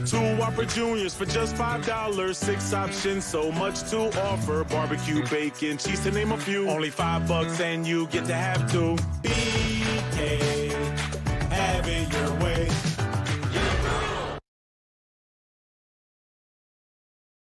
Two Whopper Juniors for just $5. 6 options, so much to offer. Barbecue, bacon, cheese to name a few. Only $5 and you get to have two. BK, have it your way.